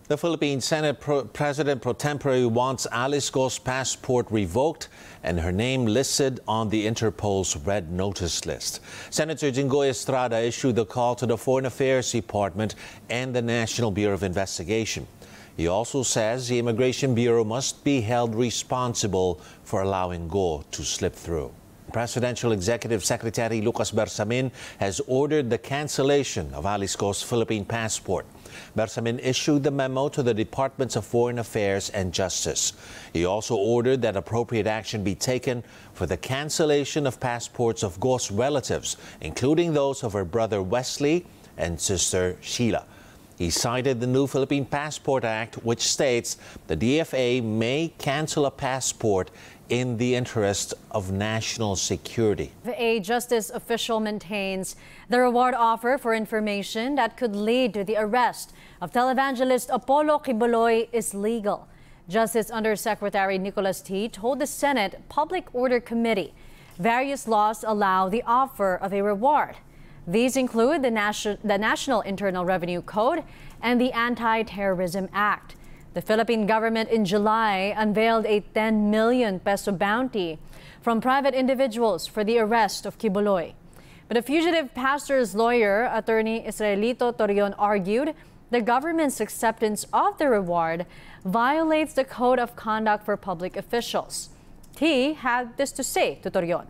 The Philippine Senate President pro tempore wants Alice Go's passport revoked and her name listed on the Interpol's red notice list. Senator Jinggoy Estrada issued the call to the Foreign Affairs Department and the National Bureau of Investigation. He also says the Immigration Bureau must be held responsible for allowing Go to slip through. Presidential Executive Secretary Lucas Bersamin has ordered the cancellation of Alice Go's Philippine passport. Bersamin issued the memo to the Departments of Foreign Affairs and Justice. He also ordered that appropriate action be taken for the cancellation of passports of Go's relatives, including those of her brother Wesley and sister Sheila. He cited the new Philippine Passport Act, which states the DFA may cancel a passport in the interest of national security. A justice official maintains the reward offer for information that could lead to the arrest of televangelist Apollo Quiboloy is legal. Justice Undersecretary Nicholas T. told the Senate Public Order Committee various laws allow the offer of a reward. These include the National Internal Revenue Code and the Anti-Terrorism Act. The Philippine government in July unveiled a 10 million peso bounty from private individuals for the arrest of Quiboloy. But a fugitive pastor's lawyer, attorney Israelito Torion, argued the government's acceptance of the reward violates the Code of Conduct for Public Officials. He had this to say to Torion.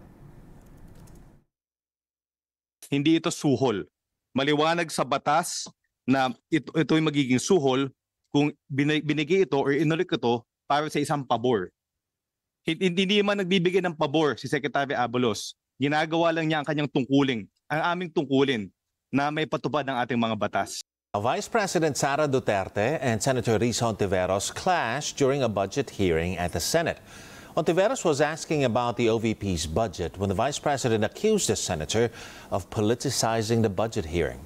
Hindi ito suhol. Maliwanag sa batas na ito'y magiging suhol kung binigay ito or inulit ito para sa isang pabor. Hindi man nagbibigay ng pabor si Secretary Abalos. Ginagawa lang niya ang kanyang tungkulin, ang aming tungkulin na may patupad ng ating mga batas. Vice President Sara Duterte and Senator Risa Hontiveros clashed during a budget hearing at the Senate. Hontiveros was asking about the OVP's budget when the Vice President accused the senator of politicizing the budget hearing.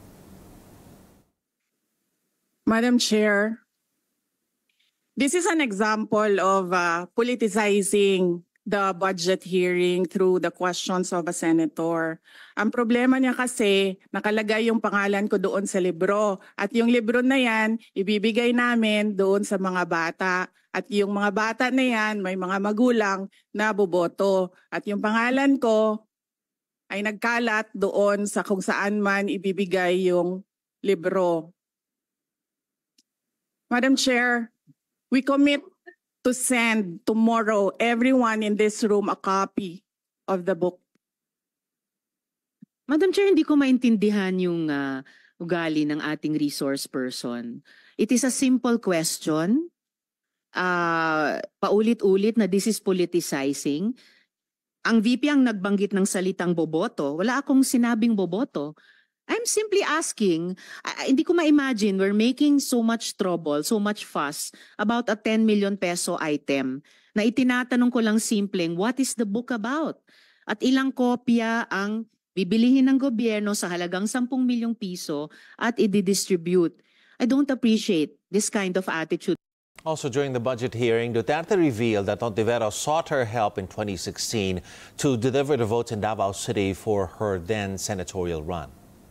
Madam Chair, this is an example of politicizing the budget hearing through the questions of a senator. Ang problema niya kasi, nakalagay yung pangalan ko doon sa libro. At yung libro na yan, ibibigay namin doon sa mga bata. At yung mga bata na yan, may mga magulang na boboto. At yung pangalan ko ay nagkalat doon sa kung saan man ibibigay yung libro. Madam Chair, we commit to send tomorrow everyone in this room a copy of the book. Madam Chair, hindi ko maintindihan yung ugali ng ating resource person. It is a simple question. Paulit-ulit na this is politicizing. Ang VP ang nagbanggit ng salitang boboto. Wala akong sinabing boboto. I'm simply asking, hindi ko ma-imagine we're making so much trouble, so much fuss about a 10 million peso item na itinatanong ko lang simpleng, what is the book about? At ilang kopya ang bibilihin ng gobyerno sa halagang 10 milyong piso at i-distribute. I don't appreciate this kind of attitude. Also during the budget hearing, Duterte revealed that Hontiveros sought her help in 2016 to deliver the votes in Davao City for her then senatorial run.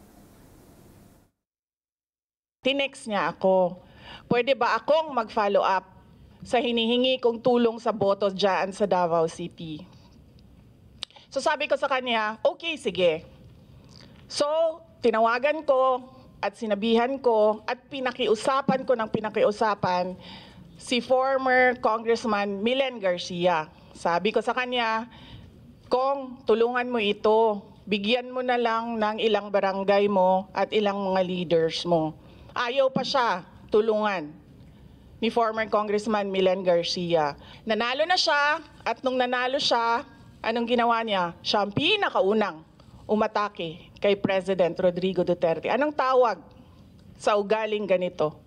Tinext niya ako, pwede ba akong mag-follow up sa hinihingi kong tulong sa boto dyan sa Davao City? So sabi ko sa kanya, okay, sige. So tinawagan ko at sinabihan ko at pinakiusapan ko ng pinakiusapan si former Congressman Milen Garcia. Sabi ko sa kanya, Kong, tulungan mo ito. Bigyan mo na lang ng ilang barangay mo at ilang mga leaders mo. Ayaw pa siya tulungan ni former Congressman Milen Garcia. Nanalo na siya at nung nanalo siya, anong ginawa niya? Siya ang pinakaunang umatake kay President Rodrigo Duterte. Anong tawag sa ugaling ganito?